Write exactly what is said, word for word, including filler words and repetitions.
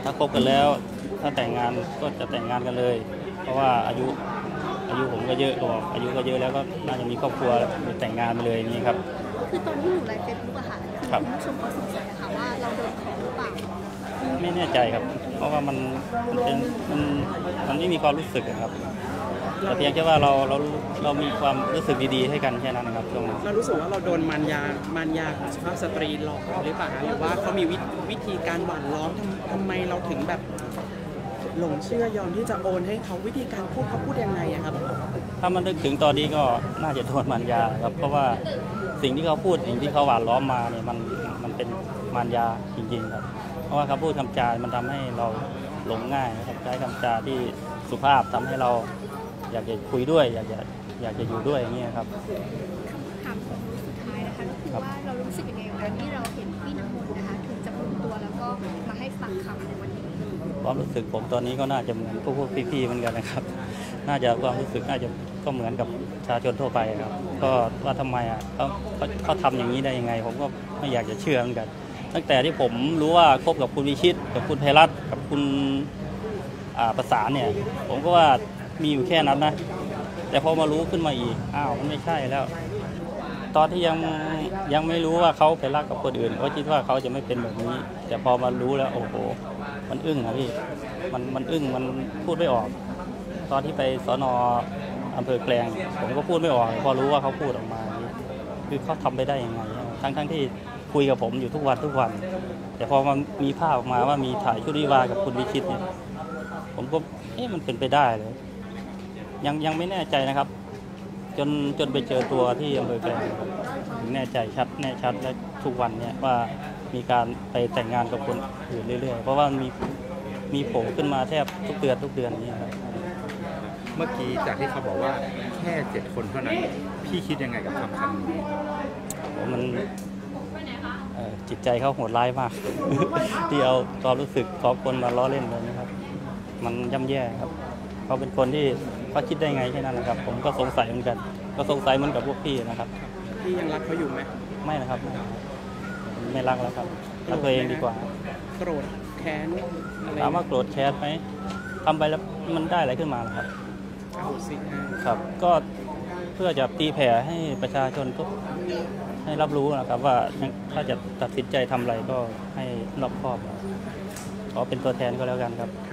ถ้าคบกันแล้วถ้าแต่งงานก็จะแต่งงานกันเลยเพราะว่าอายุอายุผมก็เยอะก็บอกอายุก็เยอะแล้วก็น่าจะมีครอบครัวแต่งงานไปเลยอย่างนี้ครับคือตอนที่หนูไลฟ์เฟซบุ๊กอะค่ะคุณผู้ชมเขาสงสัยอะค่ะว่าเราโดนของหรือเปล่าไม่แน่ใจครับเพราะว่ามันมันเป็นมันมันไม่มีความรู้สึกครับแต่เพียงแค่ว่าเราเราเรามีความรู้สึกดีๆให้กันแค่นั้นนะครับช่วงนั้นเรารู้สึกว่าเราโดนมารยามารยาของสุภาพสตรีหลอกหรือเปล่าหรือว่าเขามีวิธีการหว่านล้อมทำไมเราถึงแบบหลงเชื่อยอมที่จะโอนให้เขาวิธีการพูดเขาพูดยังไงครับถ้ามันนึกถึงตอนนี้ก็น่าจะโดนมารยาครับเพราะว่าสิ่งที่เขาพูดสิ่งที่เขาหวานล้อมมาเนี่ยมันมันเป็นมารยาจริงๆครับเพราะว่าคำพูดคำจามันทำให้เราหลงง่ายครับใช้คำจาที่สุภาพทำให้เราอยากจะคุยด้วยอยากจะอยากจะอยู่ด้วยอย่างเงี้ยครับคำถามสุดท้ายนะคะก็คือว่าเรารู้สึกยังไงวันที่เราเห็นพี่น้ำมนต์นะคะถึงจะปรุงตัวแล้วก็มาให้ปากคำในวันนี้ความรู้สึกผมตอนนี้ก็น่าจะเหมือนพวกพวกพี่ๆเหมือนกันนะครับน่าจะความรู้สึกน่าจะก็เหมือนกับประชาชนทั่วไปครับก็ว่าทำไมอ่ะเขาเขาเขาทำอย่างนี้ได้ยังไงผมก็ไม่อยากจะเชื่อเหมือนกันตั้งแต่ที่ผมรู้ว่าคบกับคุณวิชิตกับคุณไพรัตน์กับคุณประสานเนี่ยผมก็ว่ามีอยู่แค่นั้นนะแต่พอมารู้ขึ้นมาอีกอ้าวมันไม่ใช่แล้วตอนที่ยังยังไม่รู้ว่าเขาไปรักกับคนอื่นก็คิดว่าเขาจะไม่เป็นแบบนี้แต่พอมารู้แล้วโอ้โหมันอึ้งนะพี่มันมันอึ้งมันพูดไม่ออกตอนที่ไปสน.อำเภอแกลงผมก็พูดไม่ออกพอรู้ว่าเขาพูดออกมาคือเขาทำไปได้ยังไงทั้งทั้งที่คุยกับผมอยู่ทุกวันทุกวันแต่พอมันมีภาพออกมาว่ามีถ่ายชุดวิวากับคุณวิชิตเนี่ยผมก็เอ๊ะมันเป็นไปได้เลยยังยังไม่แน่ใจนะครับจนจนไปเจอตัวที่อำเภอแกลงแน่ใจชัดแน่ชัดและทุกวันเนี่ยว่ามีการไปแต่งงานกับคนอื่นเรื่อยๆเพราะว่ามีมีโผล่ขึ้นมาแทบทุกเดือนทุกเดือนนี่ครับเมื่อกี้จากที่เขาบอกว่าแค่เจ็ดคนเท่านั้นพี่คิดยังไงกับคำคำนี้มันจิตใจเขาโหดร้ายมากที่เอาความรู้สึกของคนมาล้อเล่นเลยนะครับมันย่ำแย่ครับเขาเป็นคนที่เขาคิดได้ไงแค่นั้นนะครับผมก็สงสัยเหมือนกันก็สงสัยเหมือนกับพวกพี่นะครับพี่ยังรักเขาอยู่ไหมไม่นะครับไม่รักแล้วครับรักตัวเองดีกว่าโกรธแค้นถามว่าโกรธแค้นไหมทำไปแล้วมันได้อะไรขึ้นมาล่ะครับเอาสิครับก็เพื่อจะตีแผ่ให้ประชาชนทุกให้รับรู้นะครับว่าถ้าจะตัดสินใจทำอะไรก็ให้รอบคอบขอเป็นตัวแทนก็แล้วกันครับ